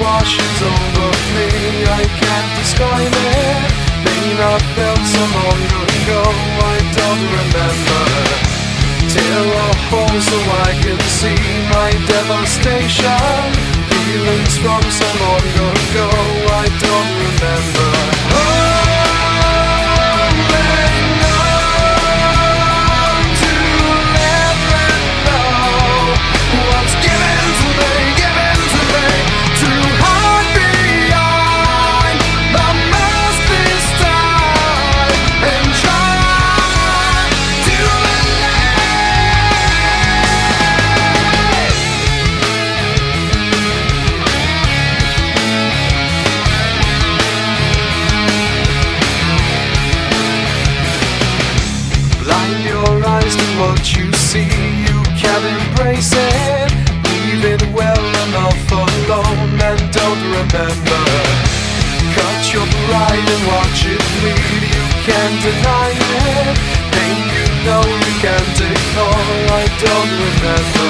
washes over me. I can't describe it. Pain I felt so long ago, I don't remember. Tear a hole so I can see my devastation. Feelings from so long ago, I don't remember. What you see, you can embrace it. Leave it well enough alone and don't remember. Cut your pride and watch it bleed. You can't deny it. Pain you know you can't ignore. I don't remember.